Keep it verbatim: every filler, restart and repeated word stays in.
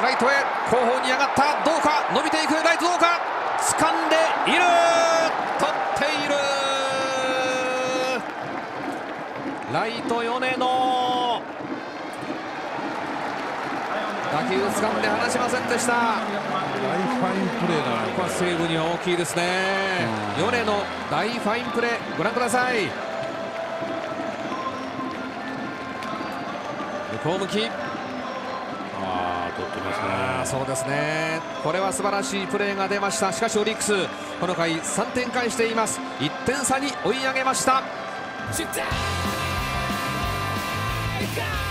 ライトへ後方に上がった。どうか、伸びていく。ライトどうか、掴んでいる。取っている。ライト米野、打球掴んで離しませんでした。 大ファインプレーだな。 ここは西武には大きいですね。米野大ファインプレー、ご覧ください。向こう向き。 ああ、取ってますね。 そうですね。これは素晴らしいプレーが出ました。しかしオリックスこの回さんてん返しています。いってん差に追い上げました。